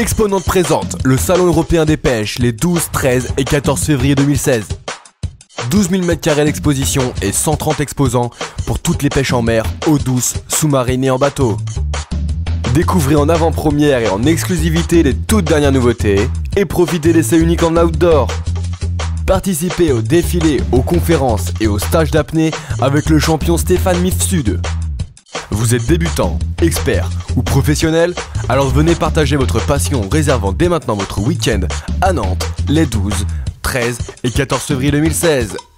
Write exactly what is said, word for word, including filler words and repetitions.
Exponente présente le Salon européen des pêches les douze, treize et quatorze février deux mille seize. douze mille mètres carrés d'exposition et cent trente exposants pour toutes les pêches en mer, eau douce, sous-marine et en bateau. Découvrez en avant-première et en exclusivité les toutes dernières nouveautés et profitez d'essais uniques en outdoor. Participez au défilé, aux conférences et aux stages d'apnée avec le champion Stéphane Mifsud. Vous êtes débutant, expert ou professionnel? Alors venez partager votre passion en réservant dès maintenant votre week-end à Nantes les douze, treize et quatorze février deux mille seize.